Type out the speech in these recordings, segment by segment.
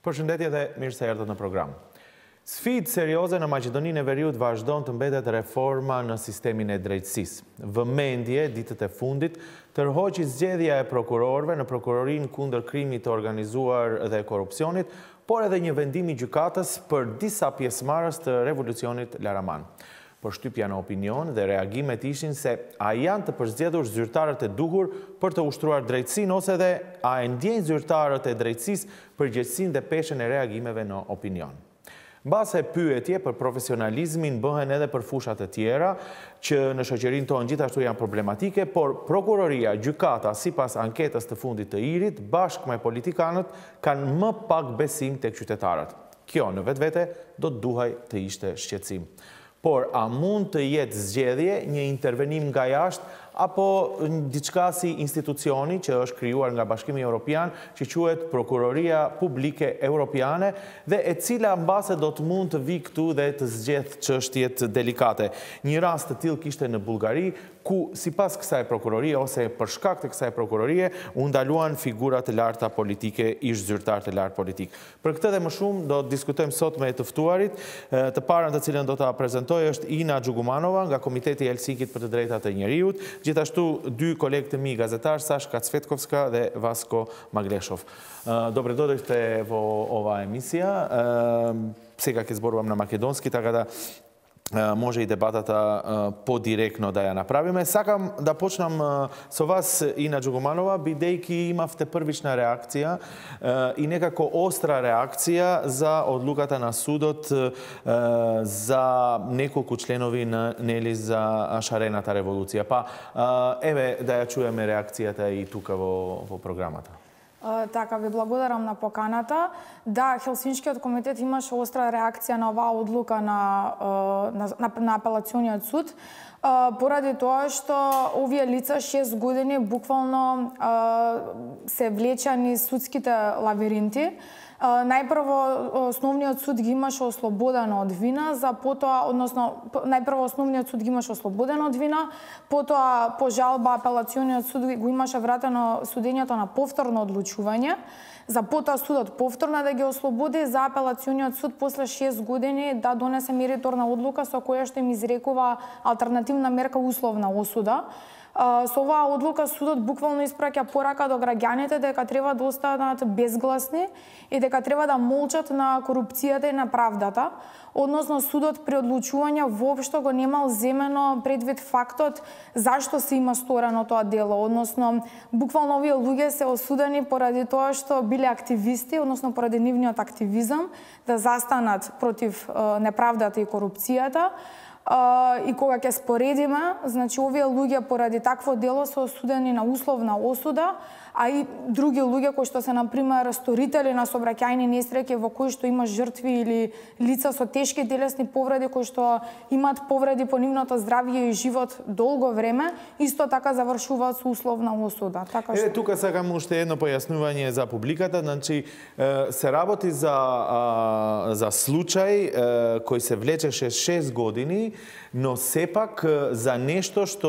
Përshëndetje dhe mirë se erdhët në program. Sfidë serioze në Maqedoninë e Veriut vazhdon të mbetet reforma në sistemin e drejtësisë. Vëmendje ditët e fundit tërhoqi zgjedhja e prokurorëve në prokurorinë kundër krimit të organizuar dhe korrupsionit, por edhe një vendim i gjykatës për disa pjesëmarrës të revolucionit Laraman. Përshtypja në opinion dhe reagimet ishin se a janë të përzgjedhur zyrtarët e duhur për të ushtruar drejtësinë ose dhe a e ndjejnë zyrtarët e drejtësisë përgjegjësinë dhe peshën e reagimeve në opinion. Mbase pyetje për profesionalizmin bëhen edhe për fushat e tjera, që në shoqërinë tonë gjithashtu janë problematike, por prokuroria, gjykata, sipas anketës të fundit të IRI-t, bashkë me politikanët, kanë më pak besim tek qytetarët. Kjo në vetvete do të duhej të ishte shqetësim. Por a mund të jetë zgjedhje një intervenim nga jashtë apo diçka si institucioni që është krijuar nga Bashkimi Evropian, që quhet Prokuroria Publike Europiane dhe e cila mbase do të mund të vijë këtu dhe të zgjedh çështjet delikate. Një rast të tillë kishte në Bullgari, ku sipas kësaj prokurorie ose për shkak të kësaj prokurorie u ndaluan figura të larta politike, ish zyrtar të lartë politik. Për këtë dhe më shumë do të diskutojmë sot me të ftuarit. Të parën të cilën do ta prezantoj është Ina Xhugumanova nga Komiteti i Helsinkit për të drejtat e njeriut, gjithashtu dy kolegë të mi gazetar, Sashka Cvetkovska dhe Vasko Magleshov. Dobre dođete vo ova emisija. Сега ќе зборувам на македонски, така да може и дебатата по-директно да ја направиме. Сакам да почнам со вас, Ина Xhugumanova, бидејќи имавте првична реакција и некако остра реакција за одлуката на судот за неколку членови нели за шарената револуција. Па еве да ја чуеме реакцијата и тука во програмата. Така, ви благодарам на поканата. Да, Хелсиншкиот комитет имаше остра реакција на оваа одлука на апелациониот суд, поради тоа што овие лица 6 години буквално се влечани судските лавиринти. Најпрво основниот суд ги имаше ослободено од вина, најпрво основниот суд ги имаше ослободено од вина, потоа по жалба апелациониот суд го имаше вратено судењето на повторно одлучување, за потоа судот повторно да ги ослободи, за апелациониот суд после 6 години да донесе мериторна одлука со која што им изрекува алтернативна мерка условна осуда. Со оваа одлука судот буквално испраќа порака до граѓаните дека треба да останат безгласни и дека треба да молчат на корупцијата и на правдата. Односно, судот при одлучување воопшто го немал земено предвид фактот зашто се има сторено тоа дело. Односно, буквално овие луѓе се осудени поради тоа што биле активисти, односно поради нивниот активизам, да застанат против неправдата и корупцијата. И кога ќе споредиме, значи овие луѓе поради такво дело се осудени на условна осуда, а и други луѓе кои што се на пример сторители на сообраќајни несреќи во кои што има жртви или лица со тешки телесни повреди кои што имаат повреди по нивното здравје и живот долго време, исто така завршуваат со условна осуда. Така што тука сакам уште едно појаснување за публиката, значи се работи за случај кој се влечеше 6 години, но сепак за нешто што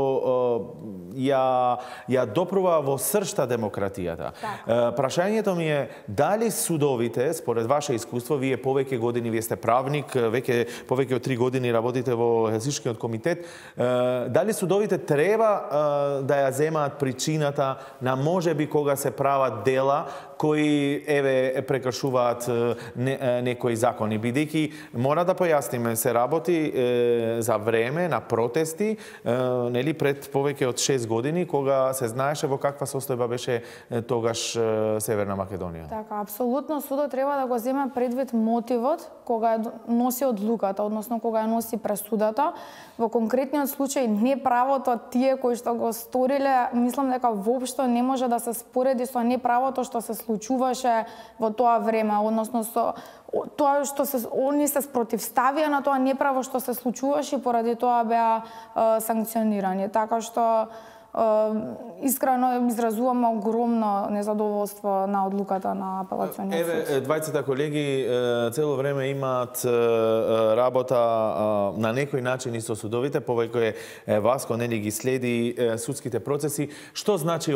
ја допрува во сршта демократијата. Прашањето ми е дали судовите, според ваше искуство, вие повеќе години, вие сте правник, веќе повеќе од 3 години работите во Хелсиншкиот комитет, дали судовите треба да ја земаат причината на можеби кога се прават дела кои еве прекршуваат некои закони, бидејќи мора да појасниме, се работи за време на протести, нели пред повеќе од 6 години, кога се знаеше во каква состојба беше тогаш Северна Македонија. Така, апсолутно судот треба да го земе предвид мотивот кога носи одлуката, односно кога ја носи пресудата. Во конкретниот случај неправото тие кои што го сториле, мислам дека воопшто не може да се спореди со неправото што се случуваше во тоа време, односно со тоа што они се спротивставија на тоа неправо што се случуваше и поради тоа беа санкционирани. Така што Искрено изразуваме огромно незадоволство на одлуката на апелациониот суд. Еве, двајцата колеги цело време имаат работа на некој начин и со судовите, повеќе Васко нели ги следи судските процеси. Што значи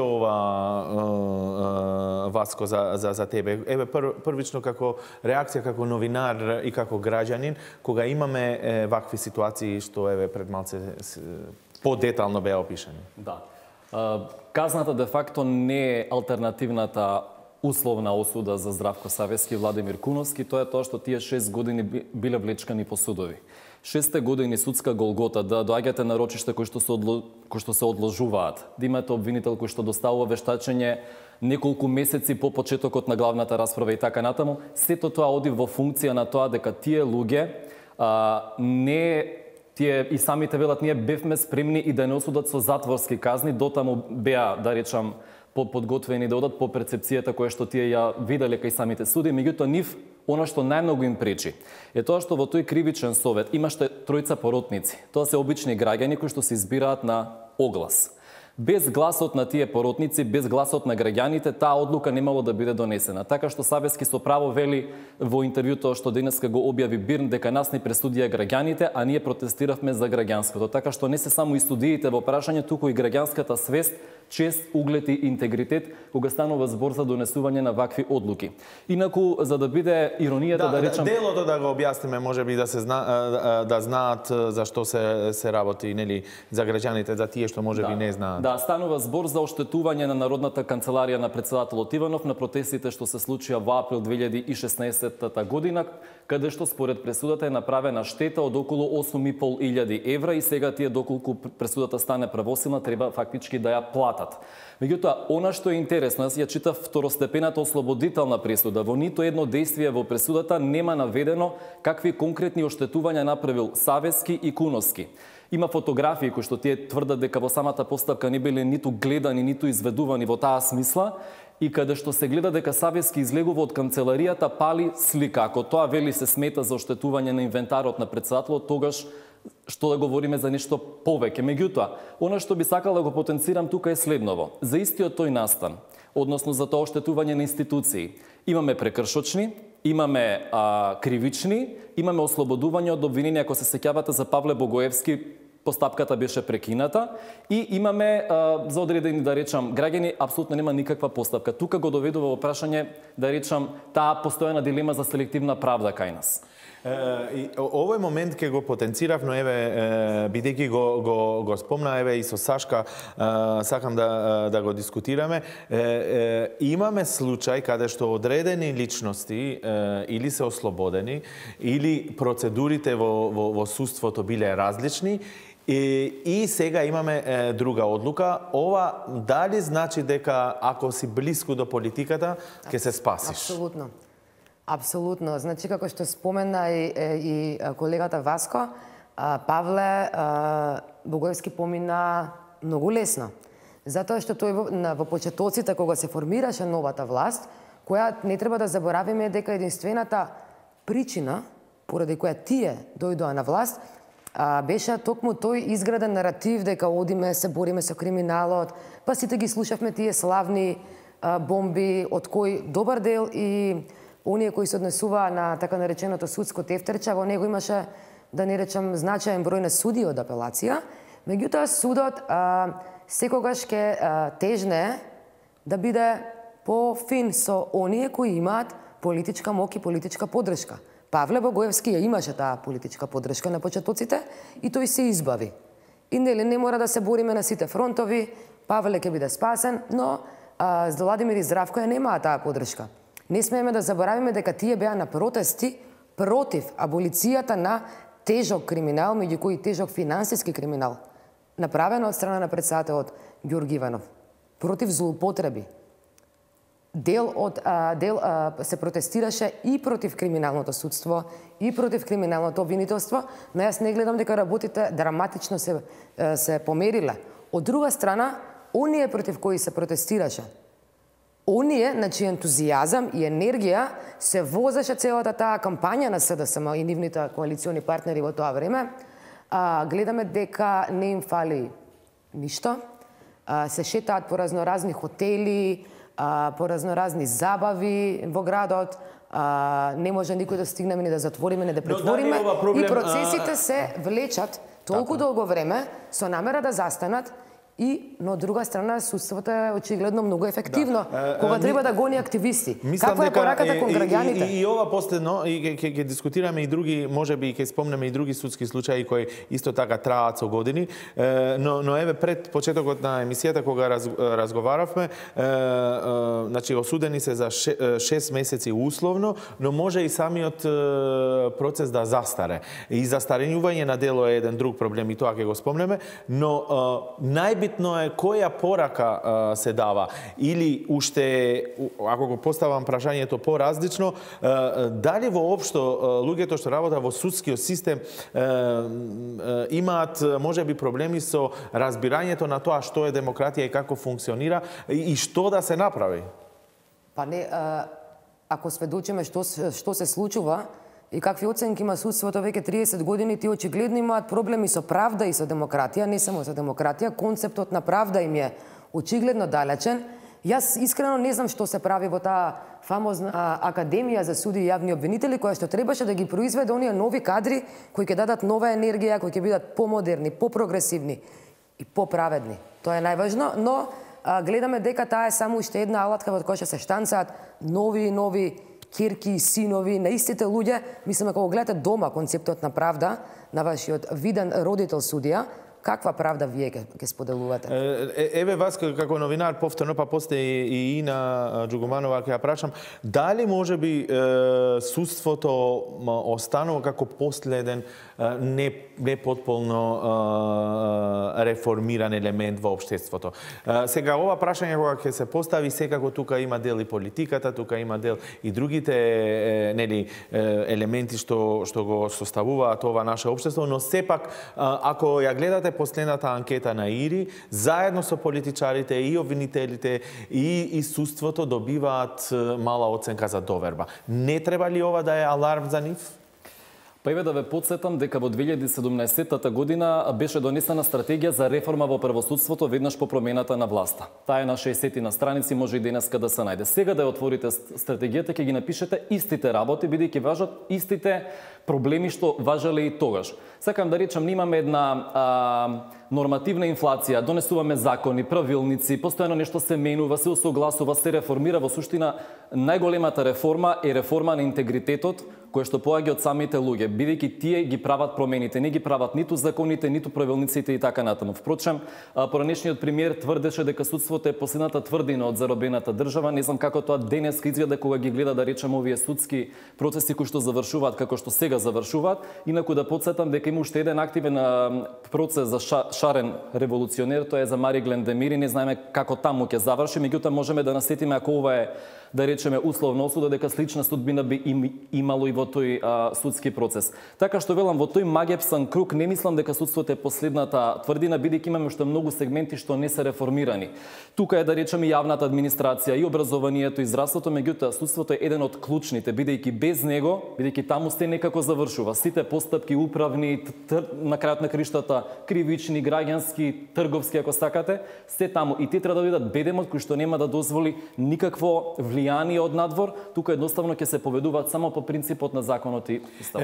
ова, Васко, за тебе? Еве, првично како реакција, како новинар и како граѓанин, кога имаме вакви ситуации што еве пред малце подетално беа опишани. Да. Казната де факто не е алтернативната условна осуда за Здравко Савески и Владимир Куновски, тоа е тоа што тие 6 години биле влечкани по судови. 6 години судска голгота, да доаѓате на рочиште кои што се одложуваат, да имате обвинител кој што доставува вештачење неколку месеци по почетокот на главната расправа и така натаму, сето тоа оди во функција на тоа дека тие луѓе тие и самите велат, ние бевме спремни и да не осудат со затворски казни, дотаму беа, да речам, подготвени да одат по перцепцијата која што тие ја виделе кај самите суди, меѓутоа нив она што најмногу им пречи е тоа што во тој кривичен совет имаше тројца поротници. Тоа се обични граѓани кои што се избираат на оглас. Без гласот на тие поротници, без гласот на граѓаните, таа одлука немало да биде донесена. Така што Савески со право вели во интервјуто што денеска го објави Бирн дека нас ни пресудија граѓаните, а ние протестиравме за граѓанското. Така што не се само и студиите во прашање, туку и граѓанската свест, чест, углед и интегритет кога станува збор за донесување на вакви одлуки. Инаку, за да биде иронијата да речам... Делото да го објасниме, можеби да знаат за што се работи, нели, за граѓаните, за тие што можеби не знаат. Да, станува збор за оштетување на Народната канцеларија на председателот Иванов на протестите што се случија во април 2016 година, каде што според пресудата е направена штета од околу 8.500 евра и сега тие доколку пресудата стане правосилна треба фактички да ја платат. Меѓутоа, она што е интересно, јас ја читав второстепената ослободителна пресуда. Во нито едно действие во пресудата нема наведено какви конкретни оштетувања направил Савески и Куновски. Има фотографии кои што тие тврдат дека во самата постапка не биле ниту гледани, ниту изведувани во таа смисла, и каде што се гледа дека Савески излегува од канцеларијата, пали слика. Ако тоа вели се смета за оштетување на инвентарот на председателот, тогаш што да говориме за нешто повеќе. Меѓутоа, она што би сакал да го потенцирам тука е следново. За истиот тој настан, односно за тоа оштетување на институции, имаме прекршочни, имаме кривични, имаме ослободување од обвинение, ако се сеќавате за Павле Богоевски, постапката беше прекината, и имаме за одредени, да речам, граѓани, апсолутно нема никаква постапка. Тука го доведува во прашање, да речам, таа постојана дилема за селективна правда кај нас. Овој момент ќе го потенцирав, но еве, бидејќи го спомна, еве и со Сашка сакам да го дискутираме. Имаме случај каде што одредени личности или се ослободени, или процедурите во судството биле различни, и сега имаме друга одлука. Ова дали значи дека ако си близко до политиката, ќе се спасиш? Апсолутно. Апсолутно. Значи, како што спомена и колегата Васко, Павле Богоевски помина многу лесно. Затоа што тој во почетоците, кога се формираше новата власт, која не треба да заборавиме дека единствената причина поради која тие дојдоа на власт, беше токму тој изграден наратив дека одиме, се бориме со криминалот, па сите ги слушавме тие славни бомби, од кои добар дел и оние кои се однесуваа на така нареченото судско тефтерче, во него имаше, да не речам, значаен број на суди од апелација, меѓутоа судот секогаш ќе тежне да биде пофин со оние кои имаат политичка мок и политичка поддршка. Павле Богоевски ја имаше таа политичка поддршка на почетоците и тој се избави. И нели не мора да се бориме на сите фронтови, Павле ќе биде спасен, но Владимир и Здравко ја немаа таа поддршка. Не смееме да заборавиме дека тие беа на протести против аболицијата на тежок криминал, меѓу кои тежок финансиски криминал, направено од страна на председателот Ѓорги Иванов, против злоупотреби. Дел се протестираше и против криминалното судство, и против криминалното обвинителство, но јас не гледам дека работите драматично се помериле. Од друга страна, оние против кои се протестираше, оние на чиј ентузијазам и енергија се возеше целата таа кампања на СДСМ и нивните коалициони партнери во тоа време, гледаме дека не им фали ништо. се шетаат по разноразни хотели, по разноразни забави во градот, не може никој да стигнеме ни да затвориме, ни да претвориме, и процесите се влечат толку долго време со намера да застанат. Но од друга страна судството е очигледно многу ефективно кога треба да гони активисти. Каква е пораката кон граѓаните? И ова последно, и ќе дискутираме и други, можеби ќе спомнеме и други судски случаи кои исто така траат со години, но еве пред почетокот на емисијата кога разговаравме, значи осудени се за 6 месеци условно, но може и самиот процес да застаре. И застаренување на дело е еден друг проблем и тоа ќе го спомнеме, но најбитно е која порака се дава, или уште, ако го поставам прашањето поразлично, дали воопшто луѓето што работат во судскиот систем имаат можеби проблеми со разбирањето на тоа што е демократија и како функционира и што да се направи? Па не, ако сведочиме што се случува и какви оценки има судството веќе 30 години, тие очигледно имаат проблеми со правда и со демократија, не само со демократија. Концептот на правда им е очигледно далечен. Јас искрено не знам што се прави во таа фамозна академија за суди и јавни обвинители, која што требаше да ги произведе оние нови кадри кои ќе дадат нова енергија, кои ќе бидат помодерни, попрогресивни и поправедни. Тоа е најважно, но гледаме дека таа е само уште една алатка во која што се штанцаат нови ќерки и синови на истите луѓе. Мислам, ако го гледате дома концептот на правда на вашиот виден родител судија, каква правда вие ќе споделувате? Еве вас како новинар повторно, па после и Ина Джугуманова ќе ја прашам, дали можеби судството останува како последен не потполно реформиран елемент во општеството? Сега ова прашање кога ќе се постави, секако тука има дел и политиката, тука има дел и другите елементи што го составуваат ова наше општество, но сепак ако ја гледате последната анкета на ИРИ, заедно со политичарите и обвинителите и судството добиваат мала оценка за доверба. Не треба ли ова да е аларм за нив? Па еве да ве потсетам дека во 2017 година беше донесена стратегија за реформа во правосудството веднаш по промената на власта. Таа е на 60 на страници, може и денеска да се најде. Сега да ја отворите стратегијата, ќе ги напишете истите работи, бидејќи важат истите проблеми што важеле и тогаш. Сакам да речам, имаме една нормативна инфлација, донесуваме закони, правилници, постојано нешто се менува, се усогласува, се реформира. Во суштина, најголемата реформа е реформа на интегритетот, кој што поаѓа од самите луѓе, бидејќи тие ги прават промените, не ги прават ниту законите, ниту правилниците и така натаму. Впрочем, поранешниот премиер тврдеше дека судството е последната тврдина од заробената држава. Не знам како тоа денес изгледа кога ги гледа, да речем, овие судски процеси кои што завршуваат како што сега завршуваат. Инаку да потсетам дека има уште еден активен процес за шарен револуционер, тоа е за Мари Глендемири. Не знаеме како таму ќе заврши, меѓутоа можеме да насетиме ако ова е, да речеме, условно осуда, дека слична судбина би имало и во тој судски процес. Така што велам, во тој магепсан круг не мислам дека судството е последната тврдина, бидејќи имаме уште многу сегменти што не се реформирани. Тука е, да речеме, јавната администрација и образованието и здравството, меѓутоа судството е еден од клучните, бидејќи без него, бидејќи таму сте некако завршува. Сите постапки управни, на крајот на криштата, кривични, граѓански, трговски, ако сакате, се таму. И те треба да бидат бедемот кој што нема да дозволи никакво влијание од надвор. Тука едноставно ќе се поведуваат само по принципот на законот и ставот.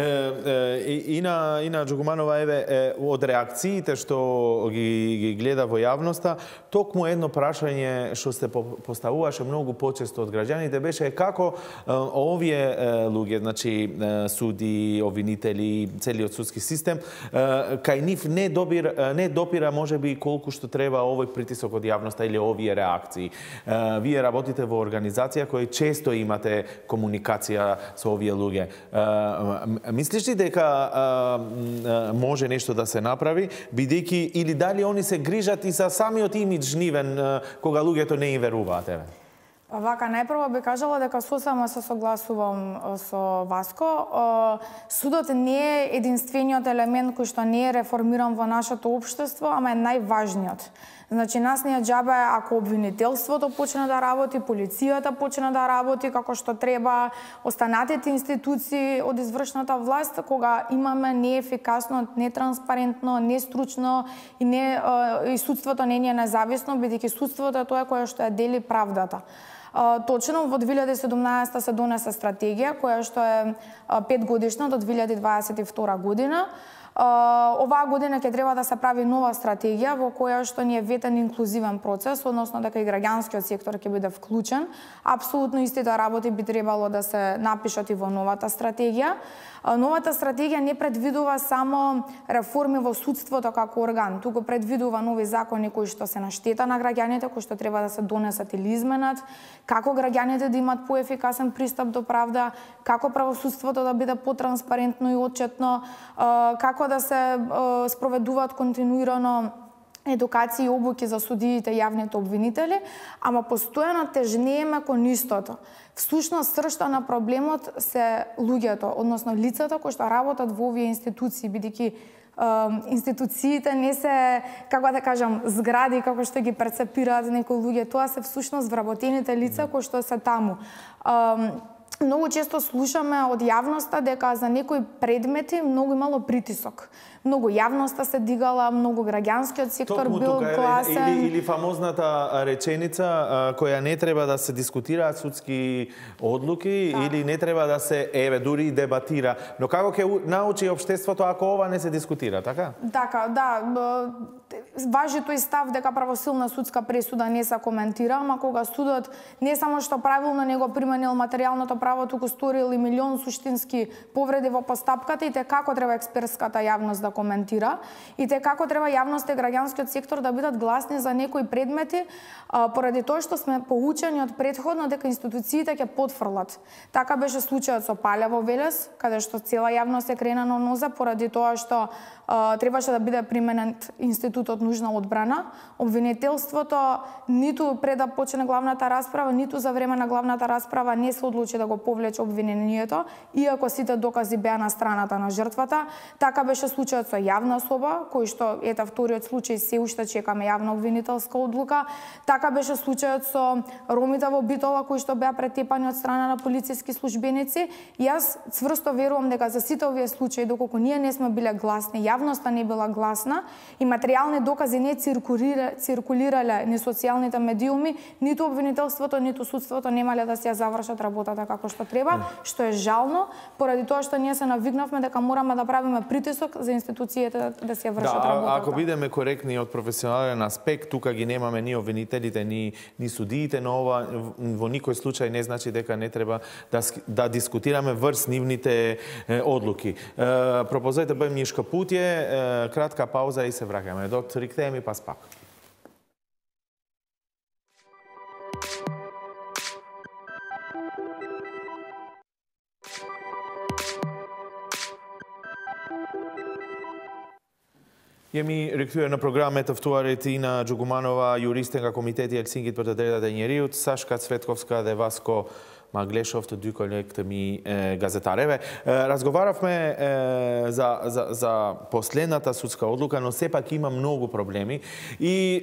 Ина Джугуманова, еве, од реакциите што ги гледа во јавноста, токму едно прашање што се поставуваше многу почесто од граѓаните беше како овие луѓе, значи суди, обвинители, целиот судски систем, кај нив не допира можеби колку што треба овој притисок од јавноста или овие реакции. Вие работите во организација која често имате комуникација со овие луѓе. Мислиш ли дека може нешто да се направи, бидејќи или дали они се грижат и за самиот имидж нивен кога луѓето не им веруваат? Вака, најпрво би кажала дека сосема се согласувам со Васко. Судот не е единствениот елемент кој што не е реформиран во нашето општество, ама е најважниот. Значи, нас не е џабе ако обвинителството почне да работи, полицијата почне да работи како што треба, останатите институции од извршната власт, кога имаме неефикасно, нетранспарентно, нестручно и судството не е независно, бидејќи судството е тоа кое што ја дели правдата. Точно во 2017 се донесе стратегија која што е 5 годишна до 2022 година. Оваа година ќе треба да се прави нова стратегија во која што ни е ветен инклузивен процес, односно дека и граѓанскиот сектор ќе биде вклучен. Апсолутно истите работи би требало да се напишат и во новата стратегија. Новата стратегија не предвидува само реформи во судството како орган, туку предвидува нови закони кои што се на штета на граѓаните, кои што треба да се донесат или изменат, како граѓаните да имат поефикасен пристап до правда, како правосудството да биде потранспарентно и отчетно, како да се спроведуваат континуирано едукација и обуки за судиите и јавните обвинители, ама постојано тежнееме кон истото. Всушност, сршта на проблемот се луѓето, односно лицата кои што работат во овие институции, бидејќи институциите не се, како да кажам, згради како што ги перцепираат некои луѓе, тоа се всушност вработените лица кои што се таму. Многу често слушаме од јавноста дека за некои предмети многу имало притисок. Многу јавноста се дигала, многу граѓанскиот сектор бил гласен. Или фамозната реченица која не треба да се дискутираат судски одлуки или не треба да се дури дебатира. Но како ќе научи општеството ако ова не се дискутира, така? Така, да. Важи тој став дека правосилна судска пресуда не се коментира, ама кога судот не само што правилно не го применил материјалното право, туку сторил и милион суштински повреди во постапката, и те како треба експертската јавност да коментира, и те како треба јавноста и граѓанскиот сектор да бидат гласни за некои предмети, поради тоа што сме поучени од претходно дека институциите ќе потфрлат. Така беше случајот со Палево Велес, каде што цела јавност е крена на ноза поради тоа што требаше да биде применет институтот нужна одбрана. Обвинителството ниту пред да почне главната расправа, ниту за време на главната расправа не се одлучи да го повлече обвинението, иако сите докази беа на страната на жртвата. Така беше случајот со јавна особа, кој што вториот случај се уште чекаме јавна обвинителска одлука. Така беше случајот со ромите во Битола кои што беа претепани од страна на полициски службеници. Јас цврсто верувам дека за сите овие случаи, доколку ние не сме биле гласни, јавноста не била гласна и материјални докази не циркулирале на социјалните медиуми, ниту обвинителството, ниту судството немале да се ја завршат работата како што треба, што е жално, поради тоа што ние се навигнавме дека мораме да правиме притисок за институциите да се вршат работата. Ако бидеме коректни од професионален аспект, тука ги немаме ни обвинителите, ни судиите, но ова во никој случај не значи дека не треба да дискутираме врз нивните одлуки. Пропозојте бе Мишка Путје, кратка пауза и се враќаме. Доктор Иктеми, па спак. Јеми ректуер на програмет втуарите Ина Джугуманова, јуристен ка комитети Елсингит për të drejtat e njerijut, Sashka Cvetkovska dhe Vasko Magleshov, të dy kolegë të mi gazetareve. Razgovaravме за последната судска одлука, но сепак има многу проблеми и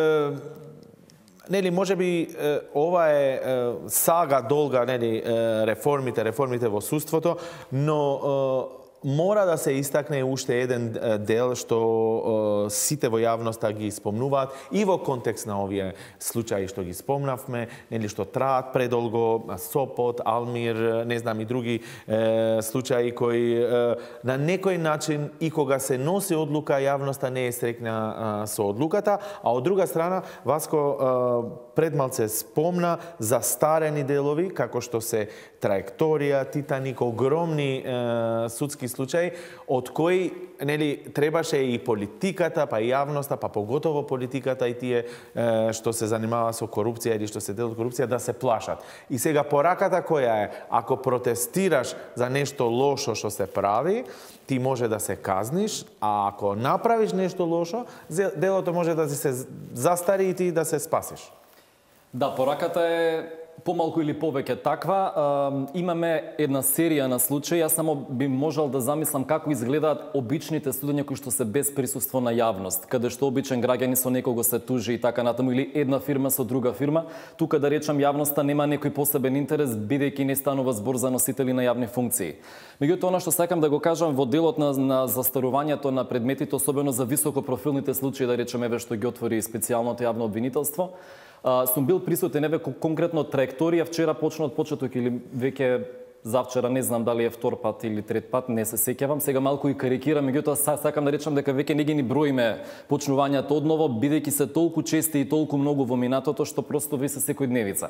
нели можеби ова е сага долга, нели реформите во судството, но мора да се истакне уште еден дел што сите во јавноста ги спомнуваат и во контекст на овие случаи што ги спомнавме, нели што траат предолго, Сопот, Алмир, не знам и други случаи кои на некој начин и кога се носи одлука јавноста не е среќна со одлуката, а од друга страна Васко предмалце спомна за старени делови како што се Траекторија, Титаник, огромни судски случаи, од кои нели требаше и политиката, па и јавноста, па поготово политиката и тие што се занимава со корупција или што се дел од корупција да се плашат. И сега пораката која е, ако протестираш за нешто лошо што се прави, ти може да се казниш, а ако направиш нешто лошо, делото може да се застари и ти да се спасиш. Да, пораката е помалку или повеќе таква. Имаме една серија на случаи. Јас само би можел да замислам како изгледаат обичните судења кои што се без присуство на јавност, каде што обичен граѓани со некого се тужи и така натаму, или една фирма со друга фирма. Тука да речам јавноста нема некој посебен интерес, бидејќи не станува збор за носители на јавни функции. Меѓутоа, она што сакам да го кажам во делот на застарувањето на предметите, особено за високопрофилните случаи, да речем еве што ги отвори специјалното јавно обвинителство, сум бил присутен еве конкретно траекторија, вчера почна од почеток или веќе завчера, не знам дали е втор пат или трет пат, не се сеќавам, сега малку и карикирам, меѓутоа сакам да речам дека веќе не ги ни броиме почнувањата одново, бидејќи се толку чести и толку многу во минатото што просто ви се секојдневица.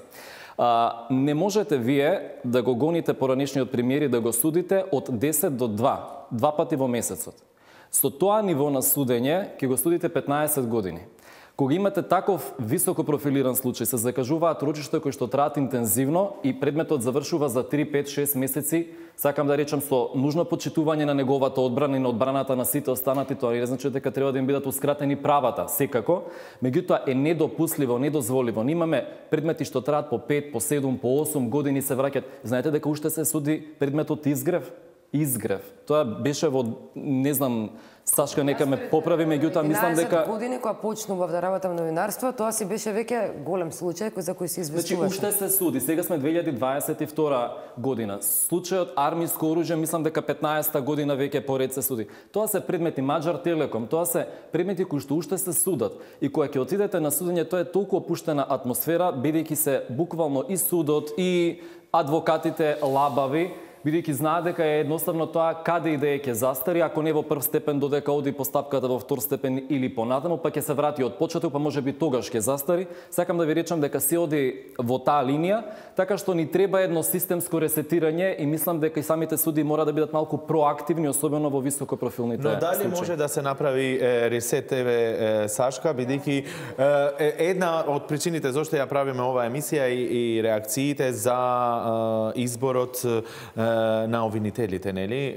Не можете вие да го гоните поранешниот премиер и да го судите од 10 до 2 пати во месецот. Со тоа ниво на судење ќе го судите 15 години. Кога имате таков високо профилиран случај, се закажуваат рочишта кои што траат интензивно и предметот завршува за 3, 5, 6 месеци, сакам да речам со нужно почитување на неговата одбрана и на одбраната на сите останати, тоа не значи дека треба да им бидат ускратени правата, секако, меѓутоа е недопустливо, недозволиво. Имаме предмети што траат по 5, по 7, по 8 години се враќаат. Знаете дека уште се суди предметот изгрев. Тоа беше во, не знам, Сашка нека ме поправи, меѓутоа мислам дека 11 години кога почнував да работам на новинарство, тоа си беше веќе голем случај за кој се известуваше. Значи уште се суди. Сега сме 2022 година. Случајот армиско оружје мислам дека 15-та година веќе поред се суди. Тоа се предмети Маđar Телеком, тоа се предмети кои што уште се судат. И кога ќе отидете на судење, тоа е толку опуштена атмосфера, бидејќи се буквално и судот и адвокатите лабави, бидејќи знаат дека е едноставно тоа каде и да ќе застари, ако не во прв степен, додека оди постапката во втор степен или понатаму, па ќе се врати од почеток, па можеби тогаш ќе застари. Сакам да ви речам дека се оди во таа линија, така што ни треба едно системско ресетирање и мислам дека и самите суди мора да бидат малку проактивни, особено во високопрофилните случаи. Но дали може да се направи ресет, еве Сашка, бидејќи една од причините зашто ја правиме оваа емисија и реакциите за изборот на обвинителите, нели?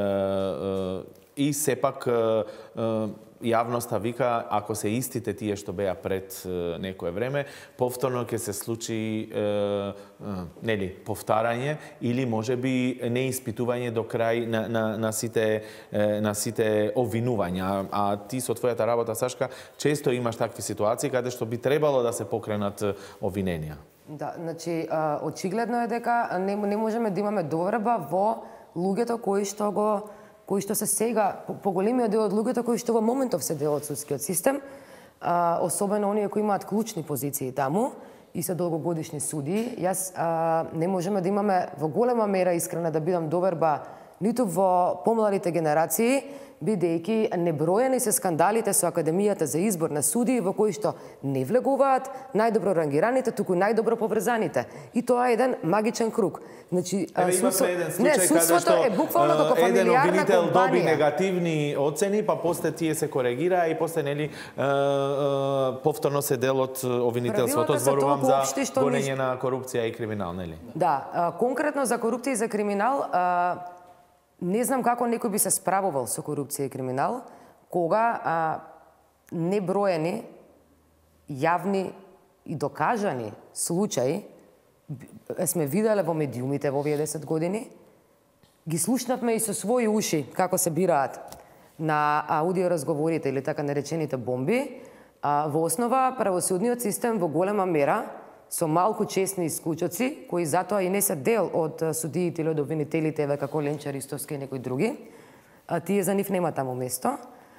И сепак јавноста вика, ако се истите тие што беа пред некое време, повторно ќе се случи нели, повтарање или можеби неиспитување до крај на сите обвинувања. А ти со твојата работа, Сашка, често имаш такви ситуации каде што би требало да се покренат обвиненија. Да, значи, очигледно е дека не можеме да имаме доверба во луѓето кои што се сега, поголемиот дел од луѓето кои што во моментов се дел од судскиот систем, особено оние кои имаат клучни позиции таму и се долгогодишни суди. Јас не можеме да имаме во голема мера, искрена да бидам, доверба ниту во помладите генерации, бидејќи неброени се скандалите со Академијата за избор на суди во кои што не влегуваат најдобро рангираните, туку најдобро поврзаните. И тоа е еден магичен круг. Значи, судството е буквално како фамилиарна еден обвинител доби компанија. негативни оцени, па после тие се коригира и после нели повторно се дел од обвинителството. Зборувам за гонење на корупција и криминал, нели? Да, конкретно за корупција и за криминал, не знам како некој би се справувал со корупција и криминал, кога неброени јавни и докажани случаи сме виделе во медиумите во овие 10 години, ги слушнавме и со своји уши како се бираат на аудиоразговорите или така наречените бомби. Во основа правосудниот систем во голема мера со малку честни исклучоци, кои затоа и не се дел од судиите или од обвинителите, еве како Ленча Ристовски и некои други. Тие за нив нема таму место.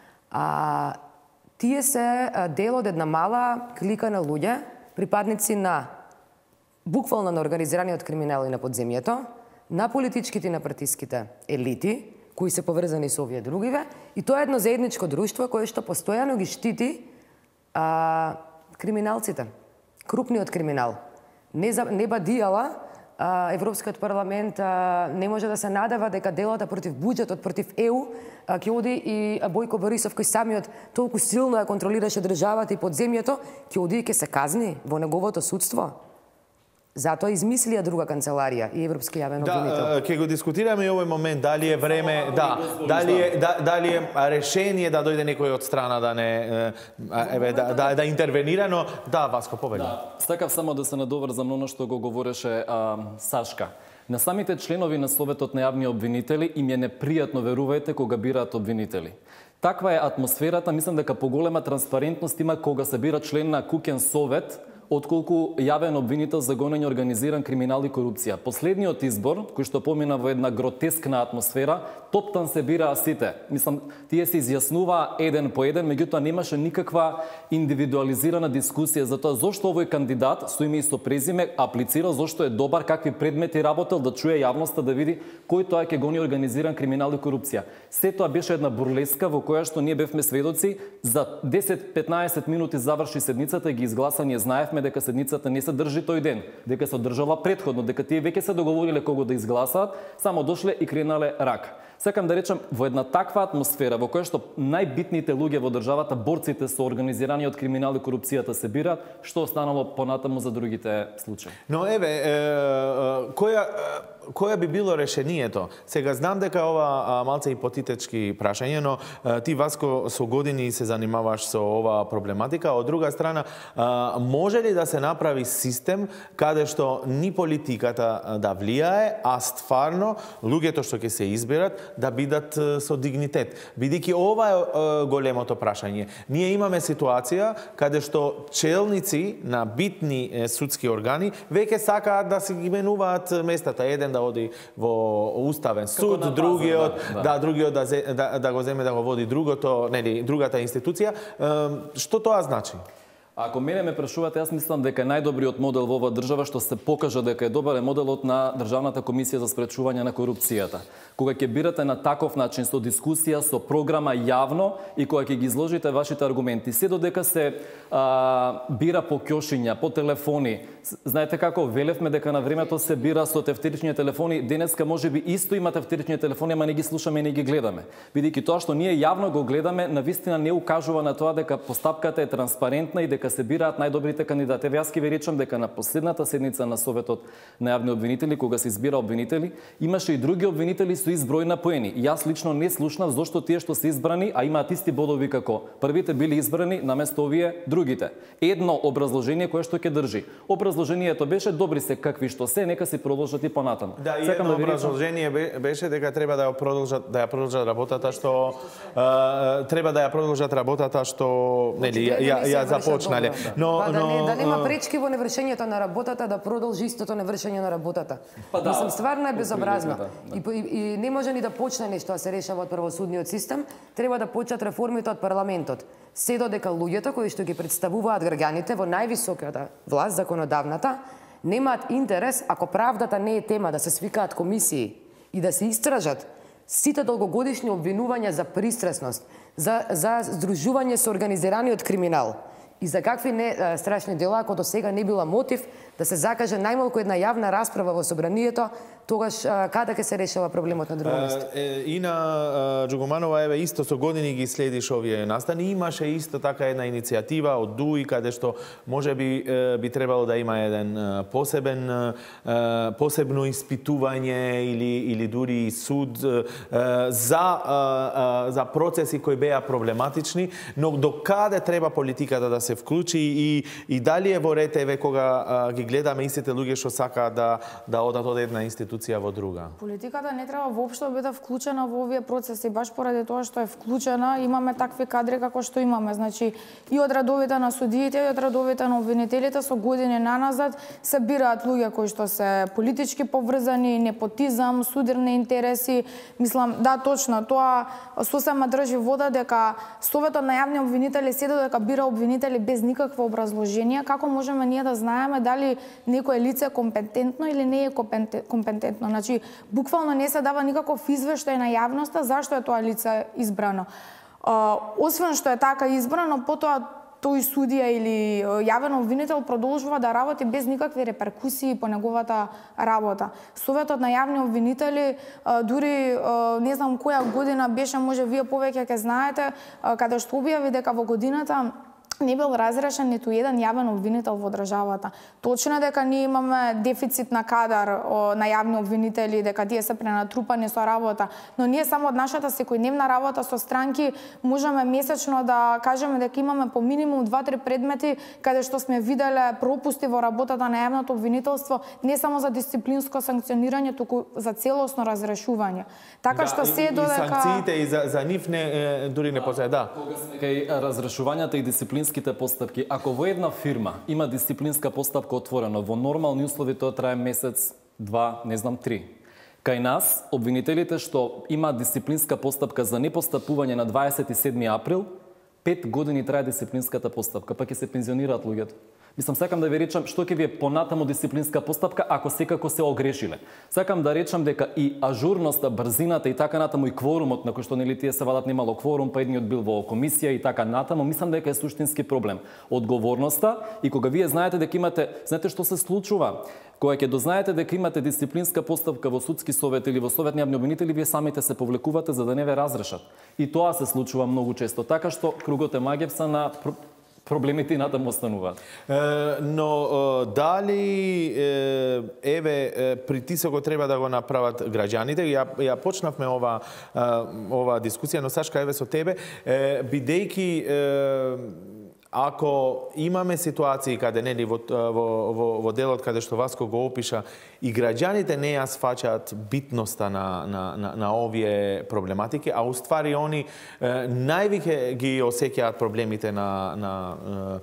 Тие се дел од една мала клика на луѓе, припадници на буквално на организираниот криминал и на подземјето, на политичките и на партиските елити, кои се поврзани со овие другиве, и тоа е едно заедничко друштво кое што постојано ги штити криминалците. Крупниот криминал. Не бадијала, Европскиот парламент не може да се надева дека делата против буџетот, против ЕУ, ќе оди и Бојко Борисов, кој самиот толку силно ја контролираше државата и подземјето, ќе оди и ќе се казни во неговото судство. Затоа измислија друга канцеларија и Европски јавен обвинител. Да, ќе го дискутираме и овој момент, дали е време, дали е решение да дојде некој од страна да не да интервенира, но да, Васко, повели. Да, сакав само да се надоврзам на оно што го говореше Сашка. На самите членови на Советот на јавни обвинители им е непријатно, верувајте, кога бираат обвинители. Таква е атмосферата, мислам дека поголема транспарентност има кога се бира член на Куќен совет, отколку јавен обвинител за гонење организиран криминал и корупција. Последниот избор, кој што помина во една гротескна атмосфера, топтан се бираа сите. Мислам, тие се изјаснуваа еден по еден, меѓутоа немаше никаква индивидуализирана дискусија за тоа зошто овој кандидат со име и со презиме аплицира, зошто е добар, какви предмети работел, да чуе јавноста, да види кој тоа ќе гони организиран криминал и корупција. Се тоа беше една бурлеска во која што ние бевме сведоци, за 10-15 минути заврши седницата и ги изгласа, ние знаевме дека седницата не се држи тој ден, дека се одржала претходно, дека тие веќе се договориле кого да изгласаат, само дошле и кренале рак. Сакам да речам, во една таква атмосфера во која што најбитните луѓе во државата, борците со организираниот криминал и корупцијата се бираат, што останало понатаму за другите случаи? Но која би било решението? Сега знам дека ова малце ипотетички прашање, но ти, Васко, со години се занимаваш со оваа проблематика. Од друга страна, може ли да се направи систем каде што ни политиката да влијае, а стварно луѓето што ќе се изберат да бидат со дигнитет? Бидејќи ова е големото прашање. Ние имаме ситуација каде што челници на битни судски органи веќе сакаат да се ги менуваат местата. Еден да оди во Уставен суд, другиот да го земе да го води другата институција. Што тоа значи? Ако мене ме прашувате, јас мислам дека најдобриот модел во оваа држава што се покажа дека е добар е моделот на Државната комисија за спречување на корупцијата. Кога ќе бирате на таков начин, со дискусија, со програма јавно и кога ќе ги изложите вашите аргументи, се додека се бира по ќошиња, по телефони. Знаете како, велевме дека на времето се бира со тефтерични телефони, денеска можеби исто има тефтерични телефони, ама не ги слушаме и не ги гледаме. Бидејќи тоа што ние јавно го гледаме, навистина не укажува на тоа дека постапката е транспарентна и дека се бираат најдобрите кандидати. Јас ќе ви речам дека на последната седница на Советот на јавни обвинители, кога се избира обвинители, имаше и други обвинители со изброј на поени. Јас лично не слушнав зошто тие што се избрани, а имаат исти бодови како првите били избрани наместо овие другите. Едно образложение кое што ќе држи. Образложението беше добри се какви што се, нека се продолжат и понатаму. Да, и едно образложение беше дека треба да ја продолжат работата што треба да ја продолжат работата што нели ја започнале. Да нема пречки во невршењето на работата, да продолжи истото невршење на работата. Мислам, стварно е безобразно. И не може ни да почне нешто да се решава од правосудниот систем, треба да почнат реформите од парламентот. Се додека луѓето кои што ги представуваат граѓаните во највисоката власт, законодавната, немаат интерес, ако правдата не е тема, да се свикаат комисии и да се истражат сите долгогодишни обвинувања за пристрасност, за здружување со организираниот криминал и за какви страшни дела, ако до сега не била мотив да се закаже најмалку една јавна расправа во собранието, тогаш каде ќе се решава проблемот на друго место? Ина Џугуманова, еве, исто со години ги следиш овие настани. Имаше исто така една иницијатива од ДУИ, каде што може би требало да има еден посебно испитување или дури суд за процеси кои беа проблематични, но до каде треба политиката да се вклучи и дали е во ред, еве, кога ги гледаме истите луѓе што сакаат да одат од една институција во друга? Политиката не треба воопшто да биде вклучена во овие процеси, баш поради тоа што е вклучена, имаме такви кадри како што имаме. Значи, и од радовите на судиите, и од радовите на обвинителите со години наназад се бираат луѓе кои што се политички поврзани, непотизам, судирни интереси. Мислам, да, точно, тоа сосема држи вода дека Советот на јавни обвинители се додека бира обвинители без никакво образложение. Како можеме ние да знаеме дали некое лице е компетентно или не е компетентно? Значи, буквално не се дава никаков извештај на јавноста зашто е тоа лице избрано. Освен што е така избрано, потоа тој судија или јавен обвинител продолжува да работи без никакви реперкусии по неговата работа. Советот на јавни обвинители, дури не знам која година беше, може вие повеќе ќе знаете, каде што објави дека во годината не бил разрешен ниту еден јавен обвинител во државата. Точно е дека ние имаме дефицит на кадар на јавни обвинители, дека тие се пренатрупани со работа, но ние само од нашата секојдневна работа со странки можеме месечно да кажеме дека имаме по минимум 2-3 предмети каде што сме виделе пропусти во работата на јавното обвинителство, не само за дисциплинско санкционирање, туку за целосно разрешување. Така што се додека и санкциите и за нив не дури не постои, да. Кога сме кај разрешувањата и дисциплинските постапки, ако во една фирма има дисциплинска постапка отворена, во нормални услови тоа трае месец, 2, не знам 3. Кај нас, обвинителите што имаат дисциплинска постапка за непостапување на 27 април, 5 години трае дисциплинската постапка, па ќе се пензионираат луѓето. Мислам, сакам да ви речам што ќе ви е понатаму дисциплинска постапка ако секако се огрешиле. Сакам да речам дека и ажурноста, брзината и така натаму и кворумот на кој што нели тие се вадат немало кворум, па едниот бил во комисија и така натаму, мислам дека е суштински проблем. Одговорноста и кога вие знаете дека имате, знаете што се случува? Кога ќе дознаете дека имате дисциплинска постапка во судски совет или во совет на јавни обвинители, вие самите се повлекувате за да не ве разрешат. И тоа се случува многу често, така што кругот е магевса на проблемите и натаму остануваат. Но дали притисокот треба да го направат граѓаните? Ја почнавме ова дискусија, но Сашка, со тебе, бидејќи ако имаме ситуации каде нели во делот каде што Васко го опиша и граѓаните не ја сфаќаат битноста на овие проблематики, а уствари они највеќе ги осеќаат проблемите на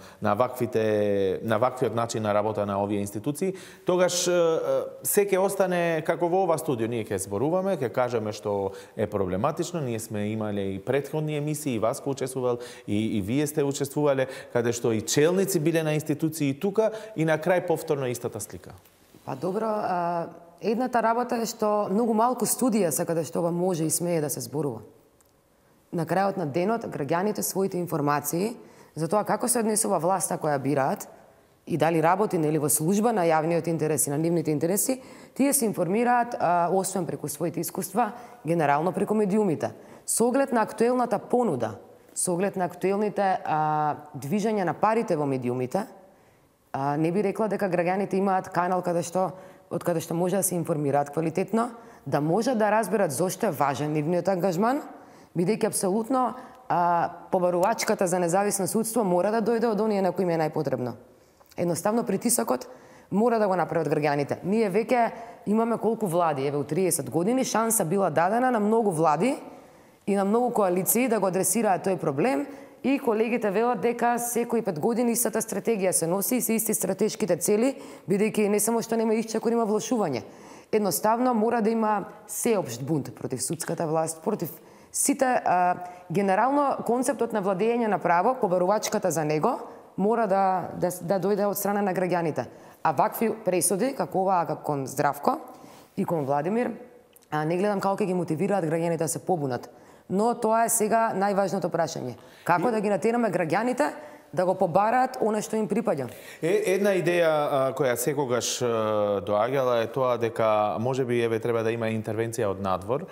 ваквиот начин на работа на овие институции, тогаш се ќе остане како во ова студио. Ние ќе зборуваме, ќе кажеме што е проблематично, ние сме имале и претходни емисии, и Васко учествувал, и вие сте учествувале, каде што и челници биле на институции и тука, и на крај повторно истата слика. Па добро, едната работа е што многу малку студија се каде што ова може и смее да се зборува. На крајот на денот, граѓаните своите информации за тоа како се однесува власта која бираат и дали работи нели во служба на јавниот интерес и на нивните интереси, тие се информираат, освен преку своите искуства, генерално преку медиумите. Со оглед на актуелната понуда, со оглед на актуелните движења на парите во медиумите, не би рекла дека граѓаните имаат канал од каде што може да се информираат квалитетно, да може да разберат зошто е важен нивниот ангажман, бидејќи апсолутно побарувачката за независно судство мора да дојде од оние на кои им е најпотребно. Едноставно притисокот мора да го направат граѓаните. Ние веќе имаме колку влади, еве у 30 години шанса била дадена на многу влади и на многу коалиции да го адресираат тој проблем, и колегите велат дека секои 5 години истата стратегија се носи и се исти стратешките цели, бидејќи не само што нема исчекор, има влошување. Едноставно мора да има сеопшт бунт против судската власт, против сите. Генерално концептот на владење на право, побарувачката за него, мора да дојде од страна на граѓаните. А вакви пресуди, како оваа кон Здравко и кон Владимир, не гледам како ќе ги мотивираат граѓаните да се побунат. Но тоа е сега најважното прашање. Како да ги натераме граѓаните да го побараат она што им припаѓа? Една идеја која секогаш доаѓала е тоа дека можеби треба да има интервенција од надвор.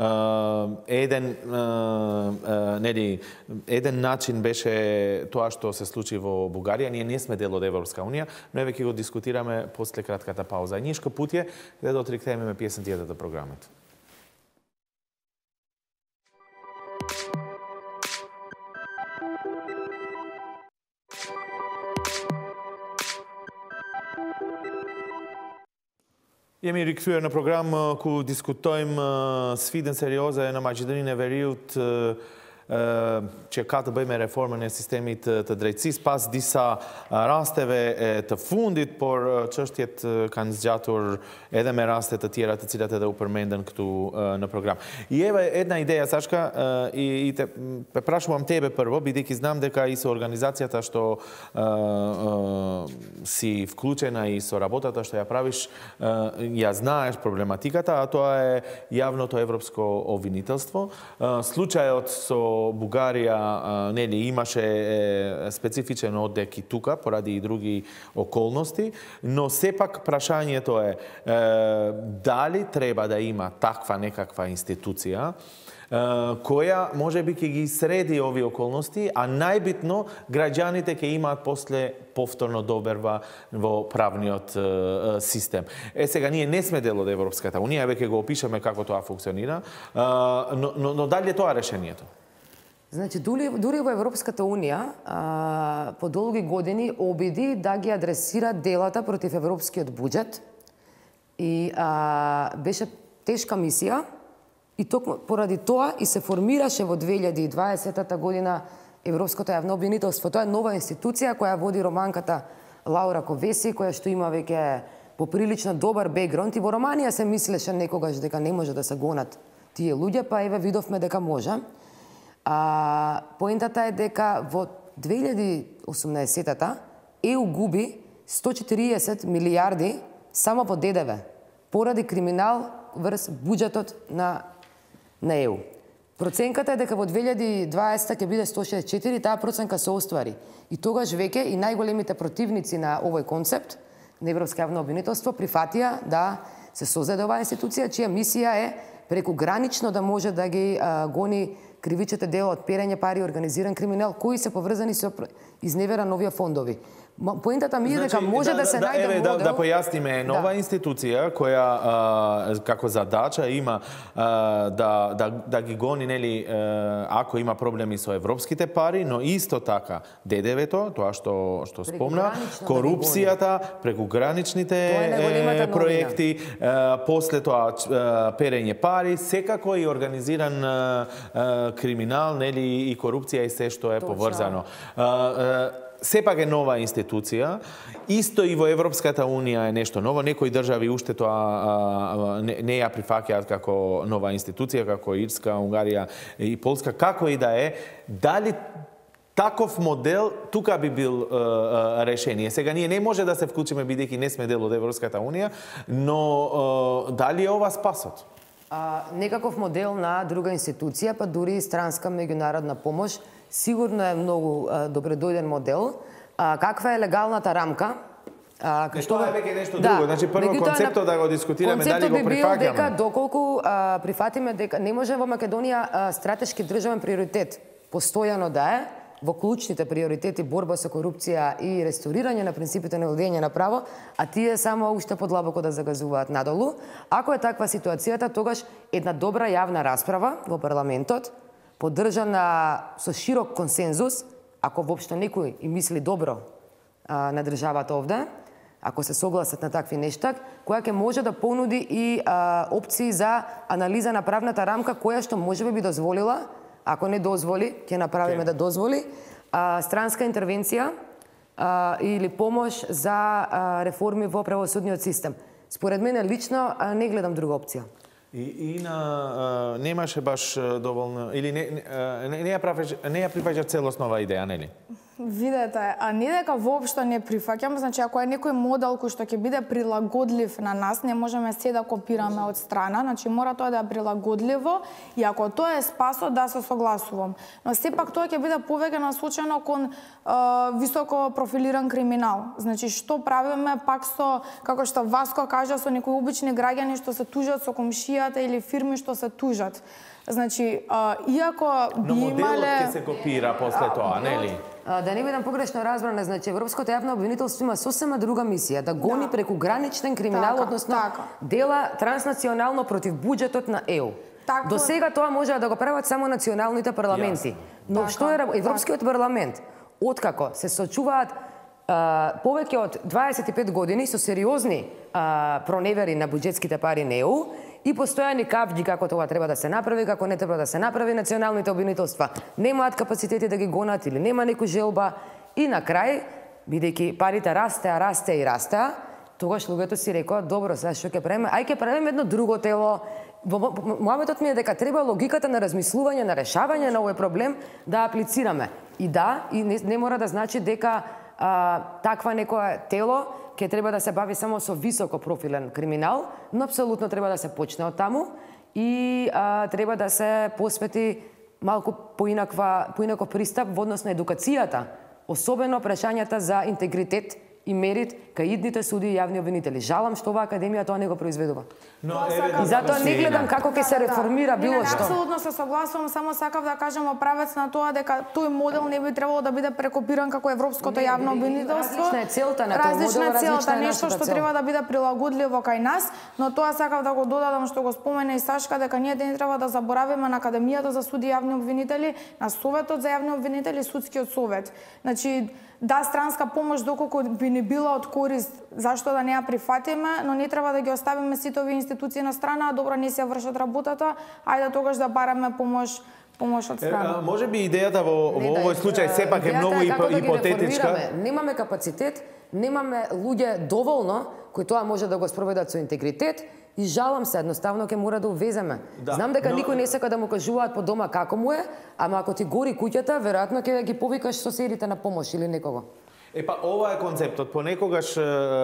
Еден начин беше тоа што се случи во Бугарија. Ние не сме дел од Европска унија, но еве ќе го дискутираме после кратката пауза. Нишко пат е да отриктеме песентијата до програмот. Jemi rikthyer në program ku diskutojmë sfidën serioze në Maqedoninë e Veriut që ka të bëjë me reformën e sistemit të drejtësisë pas disa rasteve të fundit, por çështjet kanë zgjatur edhe me raste të tjera të cilat edhe u përmendën këtu në program. I evo jedna ideja, Sashka, i te prashmuam tebe prvo, бидејќи знам дека и со организацијата што си вклучена и со работата што ја правиш, ја знаеш проблематиката, а тоа е јавното европско обвинителство. Случајот со Бугарија нели имаше специфичен одек и тука поради и други околности, но сепак прашањето е дали треба да има таква некаква институција која може би ќе ги среди овие околности, а најбитно граѓаните ќе имаат после повторно доверба во правниот систем. Сега ние не сме дел од Европската унија, веќе го опишаме како тоа функционира, но дали е тоа решението? Значи, дури во Европската унија по долги години обиди да ги адресира делата против европскиот буџет и беше тешка мисија и токму поради тоа и се формираше во 2020 година Европското јавно обвинителство. Тоа е нова институција која води романката Лаура Ковеси, која што има веќе поприлично добар бекграунд и во Романија се мислеше некогаш дека не може да се гонат тие луѓе, па еве видовме дека може. Поентата е дека во 2018-та ЕУ губи 140 милиарди само по ДДВ, поради криминал врз буџетот на ЕУ. Проценката е дека во 2020 ќе биде 164, таа проценка се оствари. И тогаш веќе и најголемите противници на овој концепт на Европско јавно обвинителство прифатија да се создаде оваа институција, чија мисија е прекугранично да може да ги гони кривичните дела од перење пари, организиран криминал, кои се поврзани со изневера на овие фондови. Поентата ми е дека може да се најде модел... Да појасниме, нова институција која како задача има да ги гони, нели, ако има проблеми со европските пари, но исто така ДДВ-то, тоа што спомна, корупцијата, прекуграничните проекти, после тоа перење пари, секако и организиран криминал, нели, и корупција и се што е поврзано. Сепак е нова институција, исто и во Европската унија е нешто ново, некои држави уште тоа не ја прифаќаат како нова институција, како Ирска, Унгарија и Полска, како и да е, дали таков модел тука би бил решение. Сега ние не може да се вклучиме бидејќи не сме дел од Европската унија, но дали е ова спасот? Некаков модел на друга институција, па дури и странска меѓународна помош, сигурно е многу добредојден модел. Каква е легалната рамка? Тоа е веќе нешто друго. Значи, прво концептот да го дискутираме, дали го прифаќаме. Концептот би бил дека доколку прифатиме дека не може во Македонија стратешки државен приоритет постојано да е во клучните приоритети борба со корупција и рестаурирање на принципите на владење на право, а тие само уште подлабоко да загазуваат надолу. Ако е таква ситуацијата, тогаш една добра јавна расправа во парламентот, поддржана со широк консензус, ако воопшто некој и мисли добро на државата овде, ако се согласат на такви нешта, која ќе може да понуди и опции за анализа на правната рамка, која што можеби би дозволила, ако не дозволи, ќе направиме да дозволи, странска интервенција или помош за реформи во правосудниот систем. Според мене лично не гледам друга опција. И немаше баш доволно, или не ја прифаќа целосно оваа идеја, нели? Видете, а не дека воопшто не прифаќам, значи ако е некој модел кој што ќе биде прилагодлив на нас, не можеме се да копираме од страна, значи мора тоа да е прилагодливо и ако тоа е спасот, да се согласувам. Но сепак тоа ќе биде повеќе насочено кон високо профилиран криминал. Значи што правиме пак со, како што Васко кажа, со некои обични граѓани што се тужат со комшијата или фирми што се тужат. Значи, иако би имале... Но моделот ќе се копира после тоа, нели? Да не бидам погрешно разбрана, значи Европското јавно обвинителство има сосема друга мисија, да гони прекуграничен криминал, односно дела транснационално против буџетот на ЕУ. До сега тоа може да го прават само националните парламенти. Но што е Европскиот парламент? Откако се сочуваат повеќе од 25 години со сериозни проневери на буџетските пари на ЕУ и постојани кавги како тоа треба да се направи, како не треба да се направи, националните обвинителства немаат капацитети да ги гонат или нема некој желба и на крај, бидејќи парите растеа, тогаш луѓето си рекоа, добро, сега што ќе правиме? Ај ќе правиме едно друго тело. Мојот ми е дека треба логиката на размислување, на решавање на овој проблем да аплицираме. И да, и не мора да значи дека таква некое тело ќе треба да се бави само со високо профилен криминал, но апсолутно треба да се почне од таму и треба да се посвети малку поинаков пристап во однос на едукацијата, особено прашањата за интегритет и мерит кај идните суди и јавни обвинители. Жалам што оваа академија тоа не го произведува. И затоа не гледам како ќе се реформира било што. Апсолутно се согласувам, само сакав да кажам во правец на тоа дека тој модел не би требало да биде прекопиран како европското јавно обвинителство. Различна е целта на тој модел, различна е целта, нешто што цел. треба да биде прилагодливо кај нас, но тоа сакав да го додадам што го спомена и Сашка, дека ние не треба да заборавиме на Академијата за суди и јавни обвинители, на Советот за јавни обвинители и Судскиот совет. Значи, да, странска помош доколку би не била од корист, зашто да не ја прифатиме, но не треба да ги оставиме сите овие институции на страна, добро не си ја вршат работата, ајде тогаш да бараме помош од страна. Може би идејата во овој случај сепак е многу ипотетичка. Немаме капацитет, немаме луѓе доволно кои тоа може да го спроведат со интегритет и жалам се, едноставно ќе мора да увеземе. Знам дека никој не сака да му кажуваат по дома како му е, ама ако ти гори куќата, веројатно ќе ги повикаш соседите на помош или некого. Епа, ова е концептот. Понекогаш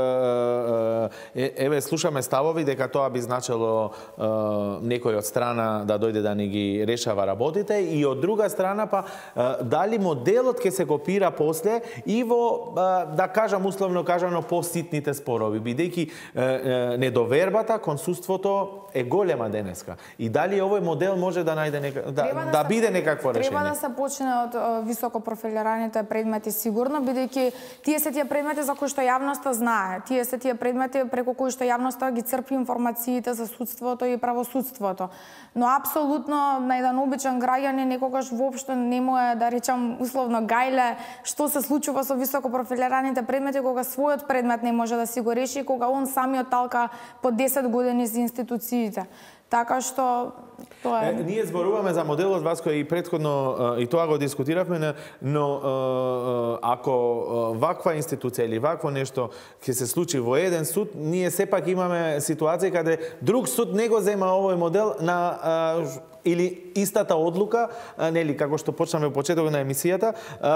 еве слушаме ставови дека тоа би значело некој од страна да дојде да ни ги решава работите и од друга страна па дали моделот ќе се копира после и во да кажам условно кажано поситните спорови, бидејќи недовербата кон судството е голема денеска. И дали овој модел може да најде да биде некакво решение? Треба да се почне од високо профилираните предмети сигурно, бидејќи тие се тие предмети за кои што јавноста знае. Тие се тие предмети преку кои што јавноста ги црпи информациите за судството и правосудството. Но апсолутно на еден обичен граѓанин некогаш воопшто не му е, да речам условно гајле што се случува со високо профилираните предмети кога својот предмет не може да си го реши, кога он самиот талка по 10 години за институциите. Така што тоа е. Ние зборуваме за моделот Васко и претходно и тоа го дискутиравме, но ако ваква институција или вакво нешто ќе се случи во еден суд, ние сепак имаме ситуација каде друг суд не го зема овој модел на или истата одлука, нели како што почнаме во почетокот на емисијата,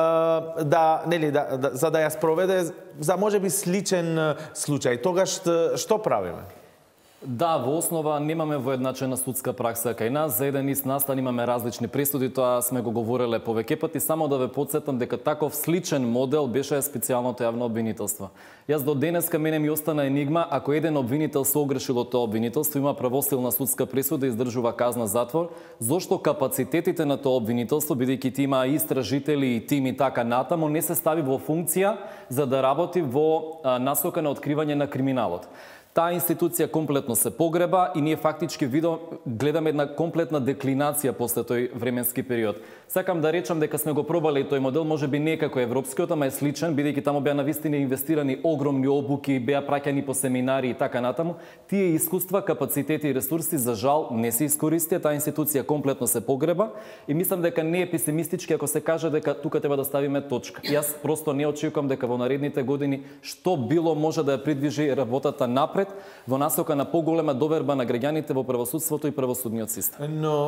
за да ја спроведе за можеби сличен случај. Тогаш што правиме? Да, во основа немаме воедначена судска пракса кај нас. За еден ист настан имаме различни пресуди, тоа сме го говореле повеќе пати. Само да ве потсетам дека таков сличен модел беше специјалното јавно обвинителство. Јас до денеска мене ми остана енигма, ако еден обвинител се огрешил од тоа обвинителство, има правосилна судска пресуда и издржува казна затвор, зошто капацитетите на тоа обвинителство, бидејќи ти има истражители и тими така натаму, не се стави во функција за да работи во насока на откривање на криминалот. Таа институција комплетно се погреба и ние фактички гледаме една комплетна деклинација после тој временски период. Сакам да речам дека сме го пробале и тој модел, може би не како европскиот, ама е сличен, бидејќи таму беа навистина инвестирани огромни обуки, беа праќани по семинари и така натаму. Тие искуства, капацитети и ресурси за жал не се искористија, таа институција комплетно се погреба и мислам дека не е песимистички ако се каже дека тука треба да ставиме точка. Јас просто не очекувам дека во наредните години што било може да ја придвижи работата напред во насока на поголема доверба на граѓаните во правосудството и правосудниот систем. Но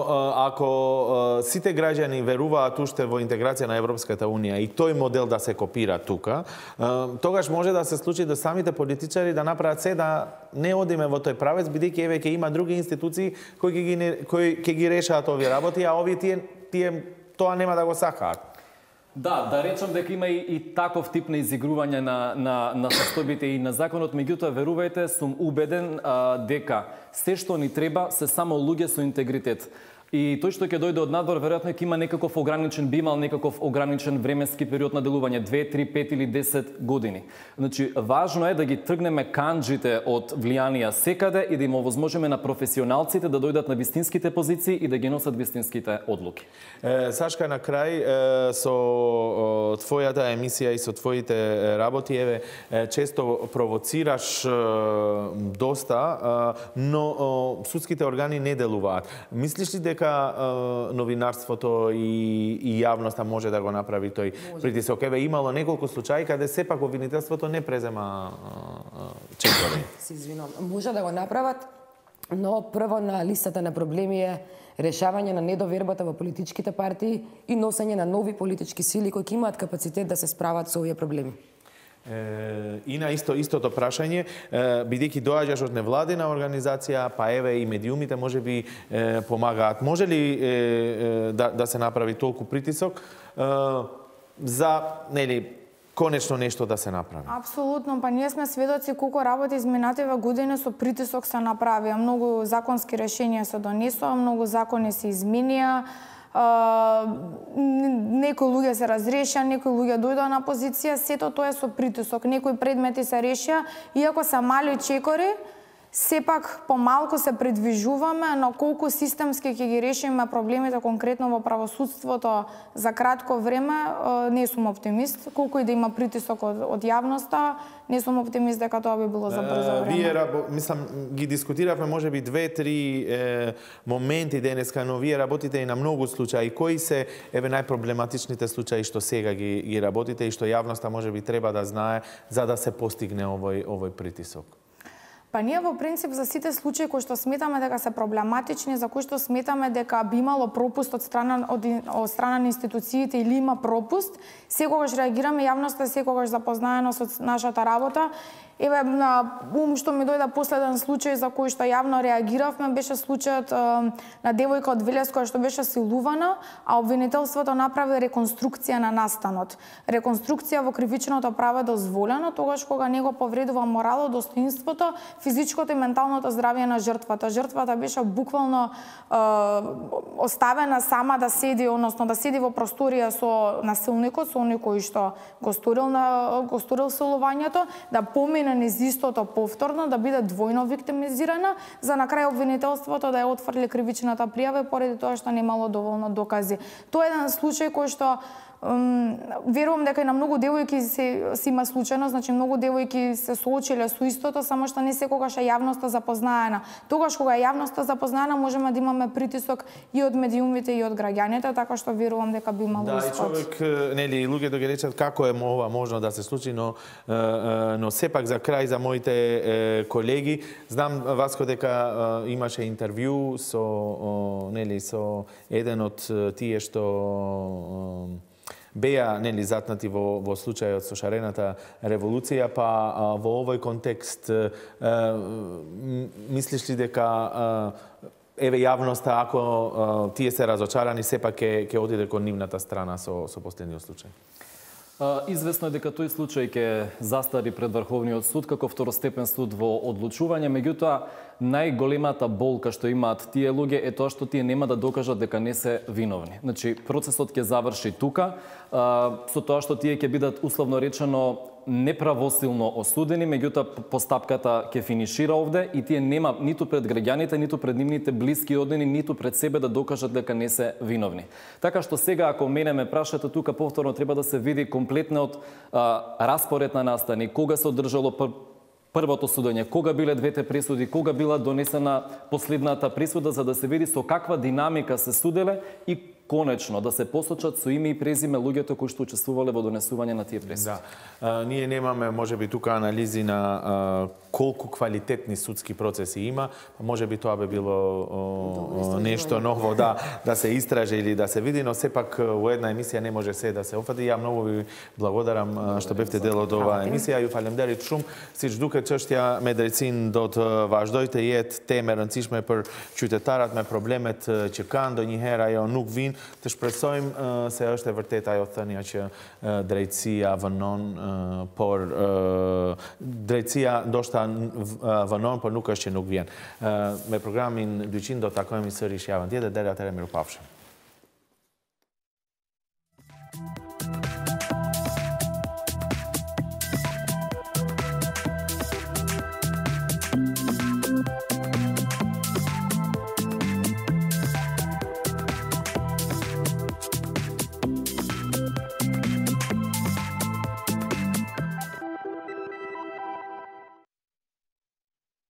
ако сите граѓани веруваат уште во интеграција на Европската Унија и тој модел да се копира тука, тогаш може да се случи да самите политичари да направат се да не одиме во тој правец, бидејќи еве ќе има други институции кои ќе ги решаат овие работи, а овие тие тоа нема да го сакаат. Да речам дека има и таков тип на изигрување на состојбите и на законот, меѓутоа верувајте, сум убеден дека се што ни треба се само луѓе со интегритет. И тој што ќе дојде од надвор, веројатно ќе има некаков ограничен, би имал некаков ограничен временски период на делување, 2, 3, 5 или 10 години. Значи, важно е да ги тргнеме канџите од влијанија секаде и да им овозможиме на професионалците да дојдат на вистинските позиции и да ги носат вистинските одлуки. Сашка, на крај, со твојата емисија и со твоите работи, еве, често провоцираш доста, но судските органи не делуваат. Мислиш ли дека новинарството и јавноста може да го направи тој притисок? Еве, имало неколку случаи каде сепак обвинителството не презема чекори. Се извинувам. Може да го направат, но прво на листата на проблеми е решавање на недовербата во политичките партии и носење на нови политички сили кои имаат капацитет да се справат со овие проблеми. И на истото прашање, бидејќи доаѓаш од невладина организација, па еве и медиумите можеби помагаат. Може ли да се направи толку притисок за, нели, конечно нешто да се направи. Апсолутно, па ние сме сведоци колку работи изминативе години со притисок се направија. Многу законски решенија се донесоа, многу закони се изменија, некои луѓе се разрешија, некои луѓе дојдоа на позиција, сето тоа е со притисок. Некои предмети се решија, иако се мали чекори, сепак помалку се придвижуваме, но колку системски ќе ги решиме проблемите конкретно во правосудството за кратко време, не сум оптимист. Колку и да има притисок од јавноста, не сум оптимист дека тоа би било за брзо време. Вие, мислам, ги дискутиравме можеби 2-3 моменти денеска, но вие работите и на многу случаи. Кои се најпроблематичните случаи што сега ги работите и што јавноста можеби треба да знае за да се постигне овој притисок? Па ние во принцип за сите случаи кои што сметаме дека се проблематични, за кои што сметаме дека би имало пропуст од страна на институциите или има пропуст, секогаш реагираме, јавноста е секогаш запознаена со нашата работа. Еве на што ми дојде последен случај за кој што јавно реагиравме беше случајот на девојка од Велес која што беше силувана, а обвинителството направи реконструкција на настанот. Реконструкција во кривичното право е дозволено тогаш кога него повредува моралот, достоинството, физичкото и менталното здравје на жртвата. Жртвата беше буквално оставена сама да седи, односно да седи во просторија со насилникот, со оној кој што го сторил силувањето, да помине низ истото повторно, да биде двојно виктимизирана, за на крај обвинителството да ја отфрли кривичната пријава поради тоа што немало доволно докази. Тоа е еден случај кој што верувам дека и на многу девојки се има случајно, значи многу девојки се соочиле со истото, само што не секогаш е јавноста запознаена. Тогаш кога е јавноста запознаена, можеме да имаме притисок и од медиумите и од граѓаните, така што верувам дека би имало исход. Да, и човек, нели, луѓето ги речат како е ова можно да се случи, но сепак за крај за моите колеги, знам Васко дека имаше интервју со еден од тие што беа затнати во случајот со шарената револуција, па во овој контекст мислиш ли дека јавноста, ако тие се разочарани, сепак ќе одиде кон нивната страна со последниот случај? Известно е дека тој случај ќе застари пред Врховниот суд како второстепен суд во одлучување, меѓутоа најголемата болка што имаат тие луѓе е тоа што тие нема да докажат дека не се виновни. Значи, процесот ќе заврши тука, со тоа што тие ќе бидат условно речено неправосилно осудени, меѓутоа постапката ќе финишира овде и тие нема ниту пред граѓаните, ниту пред нивните блиски одени, ниту пред себе да докажат дека не се виновни. Така што сега, ако мене ме прашате, тука повторно треба да се види комплетниот распоред на настани, кога се одржало првото судење, кога биле двете пресуди, кога била донесена последната пресуда, за да се види со каква динамика се суделе и конечно да се посочат со име и презиме луѓето кои што учествувале во донесување на тие пресуди. Да. Ние немаме можеби тука анализи на колку квалитетни судски процеси има, можеби тоа би било нешто ново да се истражи или да се види, но сепак во една емисија не може се да се офати. Ја многу ви благодарам што бевте дел од оваа емисија. Ju falemderit shumë, siç duket çështja me drejtsinë do të vazhdoj të jetë temë e rëndësishme për qytetarët me problemet që kanë, ndonjëherë ajo nuk vijnë. Të shpresojmë se është e vërtet ajo thënia që drejtësia vënon, por drejtësia ndoshta vënon, por nuk është që nuk vjen. Me programin 200 do të takojmë sërish javën tjetër, deri atëherë mirupafshim.